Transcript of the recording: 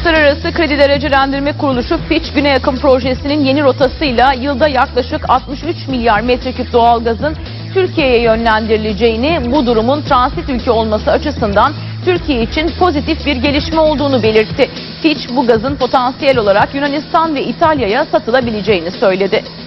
Uluslararası Kredi Derecelendirme Kuruluşu Fitch, Güney Akım projesinin yeni rotasıyla yılda yaklaşık 63 milyar metreküp doğalgazın Türkiye'ye yönlendirileceğini, bu durumun transit ülke olması açısından Türkiye için pozitif bir gelişme olduğunu belirtti. Fitch, bu gazın potansiyel olarak Yunanistan ve İtalya'ya satılabileceğini söyledi.